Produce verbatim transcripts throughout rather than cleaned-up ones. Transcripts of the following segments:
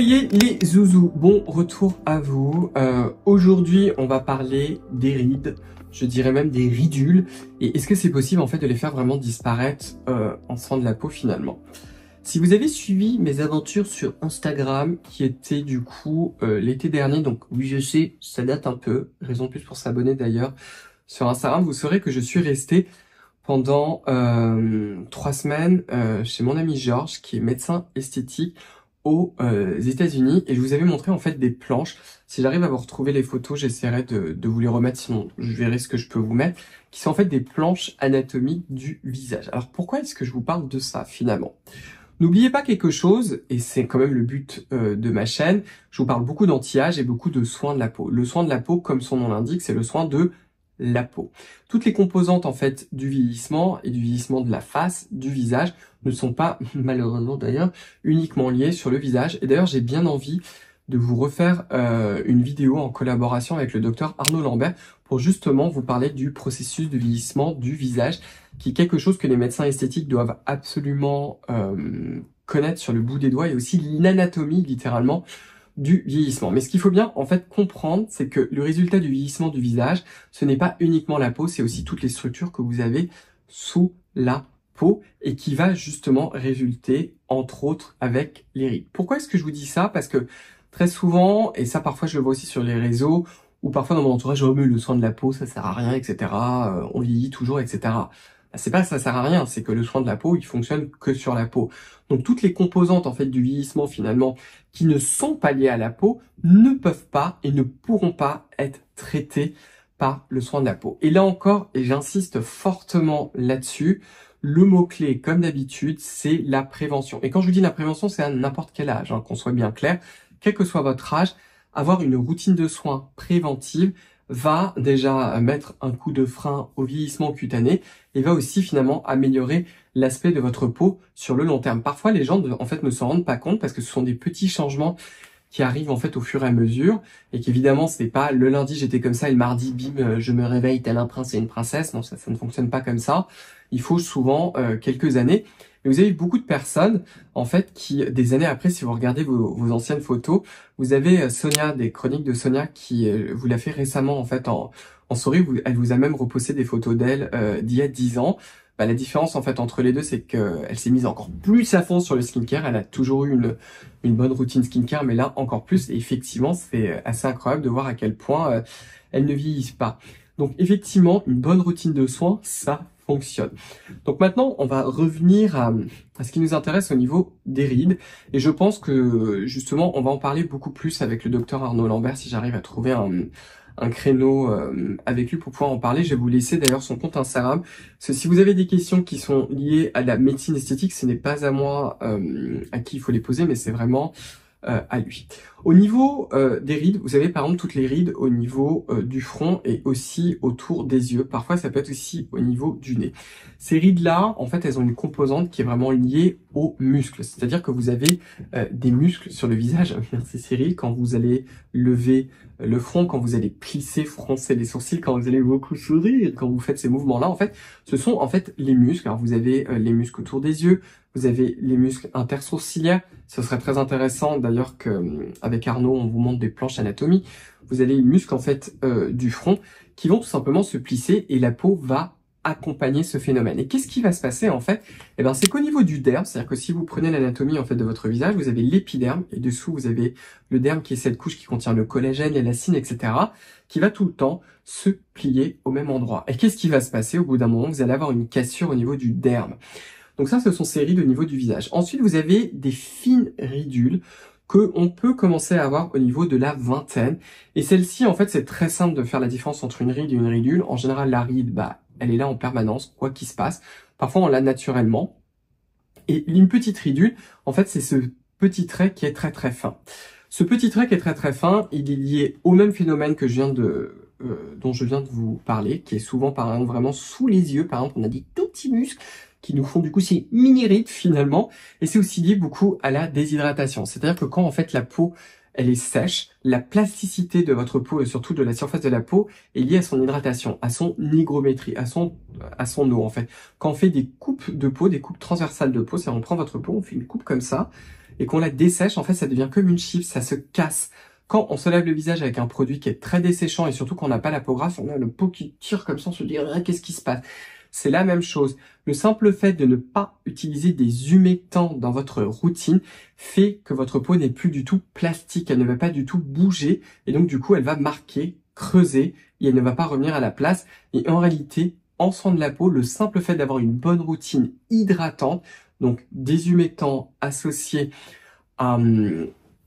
Soyez les zouzous, bon retour à vous. Euh, Aujourd'hui, on va parler des rides, je dirais même des ridules. Et est-ce que c'est possible en fait de les faire vraiment disparaître euh, en soin de la peau finalement? Si vous avez suivi mes aventures sur Instagram, qui était du coup euh, l'été dernier, donc oui je sais, ça date un peu, raison de plus pour s'abonner d'ailleurs sur Instagram, vous saurez que je suis resté pendant euh, trois semaines euh, chez mon ami Georges, qui est médecin esthétique aux euh, États-Unis, et je vous avais montré en fait des planches. Si j'arrive à vous retrouver les photos, j'essaierai de, de vous les remettre, sinon je verrai ce que je peux vous mettre, qui sont en fait des planches anatomiques du visage. Alors pourquoi est-ce que je vous parle de ça finalement? N'oubliez pas quelque chose, et c'est quand même le but euh, de ma chaîne, je vous parle beaucoup d'anti-âge et beaucoup de soins de la peau. Le soin de la peau, comme son nom l'indique, c'est le soin de la peau. Toutes les composantes en fait du vieillissement et du vieillissement de la face, du visage, ne sont pas, malheureusement d'ailleurs, uniquement liées sur le visage. Et d'ailleurs, j'ai bien envie de vous refaire euh, une vidéo en collaboration avec le docteur Arnaud Lambert pour justement vous parler du processus de vieillissement du visage, qui est quelque chose que les médecins esthétiques doivent absolument euh, connaître sur le bout des doigts, et aussi l'anatomie littéralement du vieillissement. Mais ce qu'il faut bien en fait comprendre, c'est que le résultat du vieillissement du visage, ce n'est pas uniquement la peau, c'est aussi toutes les structures que vous avez sous la peau et qui va justement résulter entre autres avec les rides. Pourquoi est-ce que je vous dis ça? Parce que très souvent, et ça parfois je le vois aussi sur les réseaux, ou parfois dans mon entourage, oh mais le soin de la peau ça sert à rien, et cetera. Euh, on vieillit toujours, et cetera. C'est pas que ça sert à rien, c'est que le soin de la peau, il fonctionne que sur la peau. Donc toutes les composantes en fait du vieillissement finalement qui ne sont pas liées à la peau ne peuvent pas et ne pourront pas être traitées par le soin de la peau. Et là encore, et j'insiste fortement là-dessus, le mot-clé, comme d'habitude, c'est la prévention. Et quand je vous dis la prévention, c'est à n'importe quel âge, hein, qu'on soit bien clair, quel que soit votre âge, avoir une routine de soins préventive va déjà mettre un coup de frein au vieillissement cutané et va aussi finalement améliorer l'aspect de votre peau sur le long terme. Parfois, les gens en fait ne s'en rendent pas compte parce que ce sont des petits changements qui arrivent en fait au fur et à mesure, et qu'évidemment c'est pas le lundi j'étais comme ça et le mardi bim je me réveille tel un prince et une princesse. Non, ça, ça ne fonctionne pas comme ça. Il faut souvent euh, quelques années. Et vous avez beaucoup de personnes en fait qui, des années après, si vous regardez vos, vos anciennes photos, vous avez Sonia, des chroniques de Sonia, qui euh, vous l'a fait récemment en fait en, en story. Vous, elle vous a même reposté des photos d'elle euh, d'il y a dix ans. Bah, la différence en fait entre les deux, c'est qu'elle s'est mise encore plus à fond sur le skincare. Elle a toujours eu une, une bonne routine skincare, mais là encore plus. Et effectivement, c'est assez incroyable de voir à quel point euh, elle ne vieillit pas. Donc effectivement, une bonne routine de soins, ça fonctionne. Donc maintenant, on va revenir à, à ce qui nous intéresse au niveau des rides. Et je pense que justement, on va en parler beaucoup plus avec le docteur Arnaud Lambert si j'arrive à trouver un un créneau euh, avec lui pour pouvoir en parler. Je vais vous laisser d'ailleurs son compte Instagram. Parce que si vous avez des questions qui sont liées à la médecine esthétique, ce n'est pas à moi euh, à qui il faut les poser, mais c'est vraiment euh, à lui. Au niveau euh, des rides, vous avez par exemple toutes les rides au niveau euh, du front et aussi autour des yeux. Parfois, ça peut être aussi au niveau du nez. Ces rides-là, en fait, elles ont une composante qui est vraiment liée aux muscles. C'est-à-dire que vous avez euh, des muscles sur le visage. Merci Cyril. Quand vous allez lever le front, quand vous allez plisser, froncer les sourcils, quand vous allez beaucoup sourire, quand vous faites ces mouvements-là, en fait, ce sont en fait les muscles. Alors, vous avez euh, les muscles autour des yeux, vous avez les muscles intersourciliaires. Ce serait très intéressant d'ailleurs que euh, avec Arnaud, on vous montre des planches anatomies. Vous avez les muscles en fait euh, du front qui vont tout simplement se plisser et la peau va accompagner ce phénomène. Et qu'est-ce qui va se passer en fait? Eh ben, c'est qu'au niveau du derme, c'est-à-dire que si vous prenez l'anatomie en fait de votre visage, vous avez l'épiderme et dessous vous avez le derme qui est cette couche qui contient le collagène, l'élastine, et cetera, qui va tout le temps se plier au même endroit. Et qu'est-ce qui va se passer au bout d'un moment? Vous allez avoir une cassure au niveau du derme. Donc ça, ce sont ces rides au niveau du visage. Ensuite, vous avez des fines ridules que on peut commencer à avoir au niveau de la vingtaine. Et celle-ci, en fait, c'est très simple de faire la différence entre une ride et une ridule. En général, la ride, bah, elle est là en permanence, quoi qu'il se passe. Parfois, on l'a naturellement. Et une petite ridule, en fait, c'est ce petit trait qui est très très fin. Ce petit trait qui est très très fin, il est lié au même phénomène que je viens de, euh, dont je viens de vous parler, qui est souvent, par exemple, vraiment sous les yeux. Par exemple, on a des tout petits muscles qui nous font du coup ces mini-rides finalement, et c'est aussi lié beaucoup à la déshydratation. C'est-à-dire que quand en fait la peau elle est sèche, la plasticité de votre peau et surtout de la surface de la peau est liée à son hydratation, à son hygrométrie, à son à son eau en fait. Quand on fait des coupes de peau, des coupes transversales de peau, c'est-à-dire on prend votre peau, on fait une coupe comme ça, et qu'on la dessèche, en fait, ça devient comme une chip, ça se casse. Quand on se lave le visage avec un produit qui est très desséchant et surtout qu'on n'a pas la peau grasse, on a le peau qui tire comme ça, on se dit ah, qu'est-ce qui se passe? C'est la même chose. Le simple fait de ne pas utiliser des humectants dans votre routine fait que votre peau n'est plus du tout plastique, elle ne va pas du tout bouger et donc du coup elle va marquer, creuser et elle ne va pas revenir à la place. Et en réalité, en soin de la peau, le simple fait d'avoir une bonne routine hydratante, donc des humectants associés à... Hum,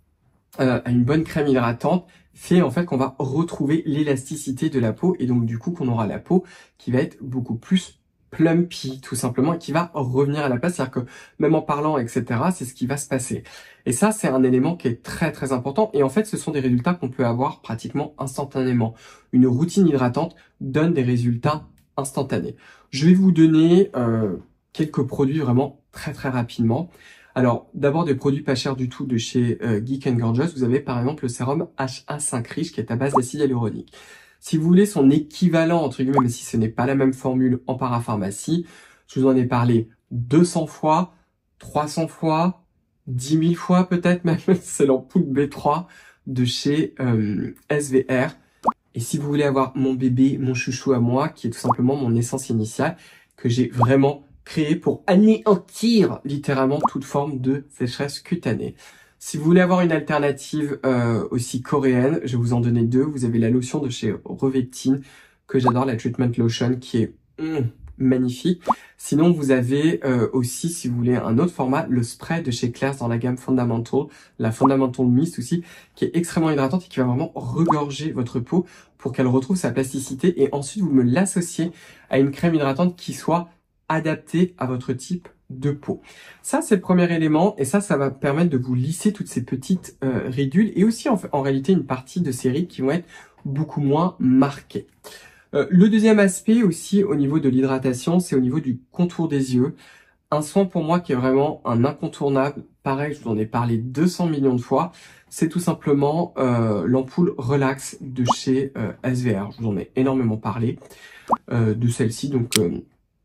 Euh, à une bonne crème hydratante fait en fait qu'on va retrouver l'élasticité de la peau et donc du coup qu'on aura la peau qui va être beaucoup plus plumpy tout simplement et qui va revenir à la place, c'est-à-dire que même en parlant et cetera c'est ce qui va se passer. Et ça c'est un élément qui est très très important et en fait ce sont des résultats qu'on peut avoir pratiquement instantanément. Une routine hydratante donne des résultats instantanés. Je vais vous donner euh, quelques produits vraiment très très rapidement. Alors, d'abord des produits pas chers du tout de chez euh, Geek and Gorgeous. Vous avez par exemple le sérum H A cinq Riche qui est à base d'acide hyaluronique. Si vous voulez son équivalent, entre guillemets, mais si ce n'est pas la même formule en parapharmacie, je vous en ai parlé deux cents fois, trois cents fois, dix mille fois peut-être même. C'est l'ampoule B trois de chez euh, S V R. Et si vous voulez avoir mon bébé, mon chouchou à moi, qui est tout simplement mon essence initiale, que j'ai vraiment créé pour anéantir littéralement toute forme de sécheresse cutanée. Si vous voulez avoir une alternative euh, aussi coréenne, je vais vous en donner deux. Vous avez la lotion de chez Revectine, que j'adore, la Treatment Lotion, qui est mm, magnifique. Sinon, vous avez euh, aussi, si vous voulez, un autre format, le spray de chez Claire's dans la gamme Fundamental, la Fundamental Mist aussi, qui est extrêmement hydratante et qui va vraiment regorger votre peau pour qu'elle retrouve sa plasticité. Et ensuite, vous me l'associez à une crème hydratante qui soit adapté à votre type de peau. Ça, c'est le premier élément et ça, ça va permettre de vous lisser toutes ces petites euh, ridules et aussi en, en réalité une partie de ces rides qui vont être beaucoup moins marquées. Euh, le deuxième aspect aussi au niveau de l'hydratation, c'est au niveau du contour des yeux. Un soin pour moi qui est vraiment un incontournable, pareil, je vous en ai parlé deux cents millions de fois, c'est tout simplement euh, l'ampoule Relax de chez euh, S V R. Je vous en ai énormément parlé euh, de celle-ci, donc... Euh,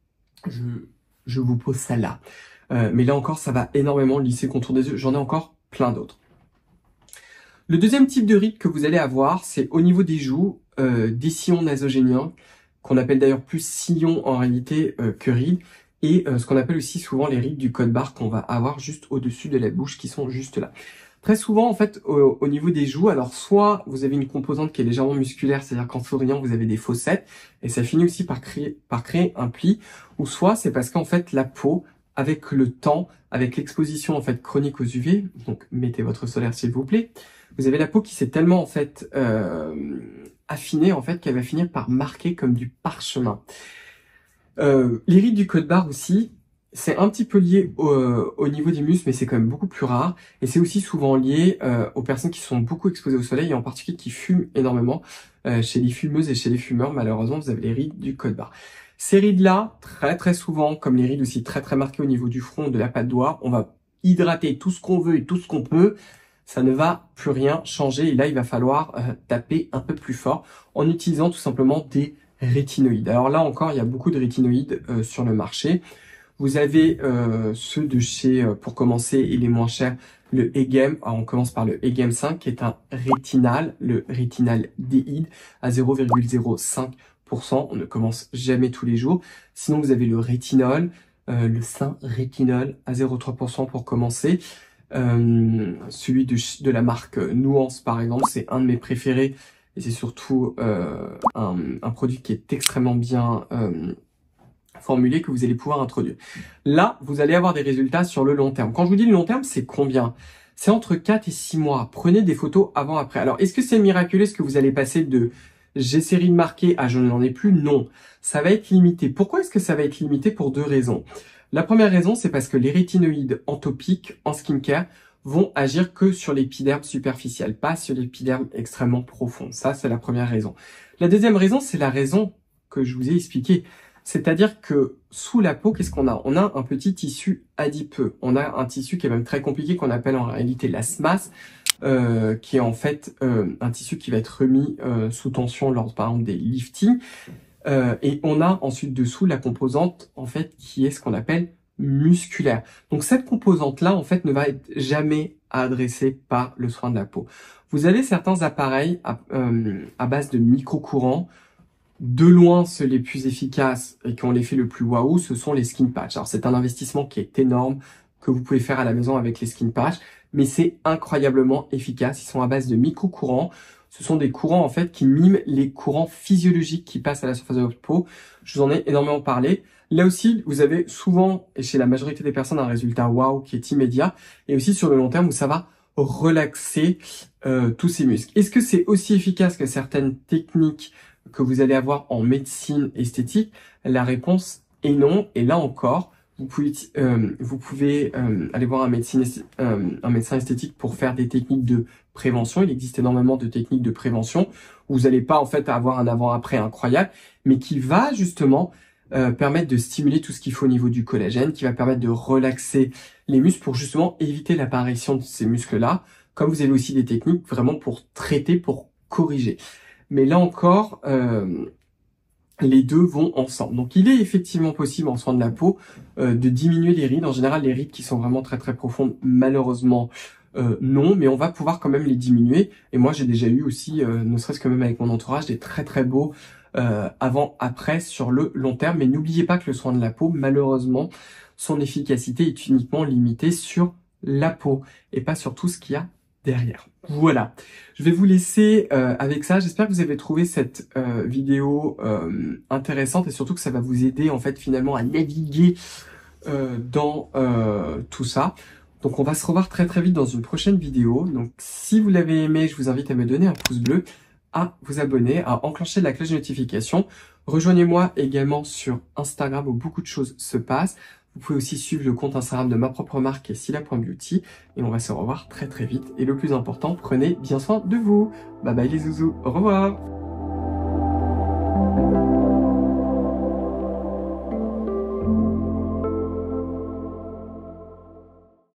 Je, je vous pose ça là. Euh, mais là encore, ça va énormément lisser le contour des yeux. J'en ai encore plein d'autres. Le deuxième type de ride que vous allez avoir, c'est au niveau des joues, euh, des sillons nasogéniens, qu'on appelle d'ailleurs plus sillons en réalité euh, que rides, et euh, ce qu'on appelle aussi souvent les rides du code barre qu'on va avoir juste au-dessus de la bouche, qui sont juste là. Très souvent, en fait, au, au niveau des joues, alors soit vous avez une composante qui est légèrement musculaire, c'est-à-dire qu'en souriant, vous avez des fossettes, et ça finit aussi par créer, par créer un pli, ou soit c'est parce qu'en fait, la peau, avec le temps, avec l'exposition en fait chronique aux U V, donc mettez votre solaire s'il vous plaît, vous avez la peau qui s'est tellement en fait euh, affinée en fait qu'elle va finir par marquer comme du parchemin. Euh, les rides du code barre aussi, c'est un petit peu lié au, au niveau des muscles, mais c'est quand même beaucoup plus rare. Et c'est aussi souvent lié euh, aux personnes qui sont beaucoup exposées au soleil, et en particulier qui fument énormément. Euh, chez les fumeuses et chez les fumeurs, malheureusement, vous avez les rides du code barre. Ces rides-là, très très souvent, comme les rides aussi très très marquées au niveau du front, de la patte doigt, on va hydrater tout ce qu'on veut et tout ce qu'on peut. Ça ne va plus rien changer. Et là, il va falloir euh, taper un peu plus fort en utilisant tout simplement des rétinoïdes. Alors là encore, il y a beaucoup de rétinoïdes euh, sur le marché. Vous avez euh, ceux de chez, euh, pour commencer, et les moins chers, le Egem. Alors on commence par le Egem cinq, qui est un rétinal, le rétinal déide à zéro virgule zéro cinq pour cent. On ne commence jamais tous les jours. Sinon, vous avez le rétinol, euh, le saint rétinol à zéro virgule trois pour cent pour commencer. Euh, celui de, de la marque Nuance, par exemple, c'est un de mes préférés. Et c'est surtout euh, un, un produit qui est extrêmement bien... Euh, formulé que vous allez pouvoir introduire. Là, vous allez avoir des résultats sur le long terme. Quand je vous dis le long terme, c'est combien? C'est entre quatre et six mois. Prenez des photos avant-après. Alors, est-ce que c'est miraculeux? Est-ce que vous allez passer de « j'ai ces rides marquées » à « je n'en ai plus » Non. Ça va être limité. Pourquoi est-ce que ça va être limité? Pour deux raisons. La première raison, c'est parce que les rétinoïdes en topique, en skincare, vont agir que sur l'épiderme superficiel, pas sur l'épiderme extrêmement profond. Ça, c'est la première raison. La deuxième raison, c'est la raison que je vous ai expliquée. C'est-à-dire que sous la peau, qu'est-ce qu'on a? On a un petit tissu adipeux. On a un tissu qui est même très compliqué, qu'on appelle en réalité la S M A S, euh, qui est en fait euh, un tissu qui va être remis euh, sous tension lors, par exemple, des liftings. Euh, et on a ensuite dessous la composante, en fait, qui est ce qu'on appelle musculaire. Donc cette composante-là, en fait, ne va être jamais adressée par le soin de la peau. Vous avez certains appareils à, euh, à base de micro-courants. De loin, ceux les plus efficaces et qui ont l'effet le plus waouh, ce sont les skin patch. Alors c'est un investissement qui est énorme, que vous pouvez faire à la maison avec les skin patch, mais c'est incroyablement efficace. Ils sont à base de micro-courants. Ce sont des courants en fait qui miment les courants physiologiques qui passent à la surface de votre peau. Je vous en ai énormément parlé. Là aussi, vous avez souvent, et chez la majorité des personnes, un résultat waouh qui est immédiat, et aussi sur le long terme où ça va relaxer euh, tous ces muscles. Est-ce que c'est aussi efficace que certaines techniques que vous allez avoir en médecine esthétique? La réponse est non. Et là encore, vous pouvez, euh, vous pouvez euh, aller voir un, médecine, euh, un médecin esthétique pour faire des techniques de prévention. Il existe énormément de techniques de prévention où vous n'allez pas en fait avoir un avant-après incroyable, mais qui va justement euh, permettre de stimuler tout ce qu'il faut au niveau du collagène, qui va permettre de relaxer les muscles pour justement éviter l'apparition de ces muscles-là. Comme vous avez aussi des techniques vraiment pour traiter, pour corriger. Mais là encore, euh, les deux vont ensemble. Donc il est effectivement possible en soin de la peau euh, de diminuer les rides. En général, les rides qui sont vraiment très très profondes, malheureusement, euh, non. Mais on va pouvoir quand même les diminuer. Et moi, j'ai déjà eu aussi, euh, ne serait-ce que même avec mon entourage, des très très beaux euh, avant-après sur le long terme. Mais n'oubliez pas que le soin de la peau, malheureusement, son efficacité est uniquement limitée sur la peau et pas sur tout ce qu'il y a derrière. Voilà, je vais vous laisser euh, avec ça. J'espère que vous avez trouvé cette euh, vidéo euh, intéressante et surtout que ça va vous aider en fait finalement à naviguer euh, dans euh, tout ça. Donc on va se revoir très très vite dans une prochaine vidéo. Donc si vous l'avez aimé, je vous invite à me donner un pouce bleu, à vous abonner, à enclencher la cloche de notification. Rejoignez-moi également sur Instagram où beaucoup de choses se passent. Vous pouvez aussi suivre le compte Instagram de ma propre marque qui est scylla point beauty et on va se revoir très très vite. Et le plus important, prenez bien soin de vous. Bye bye les zouzous, au revoir.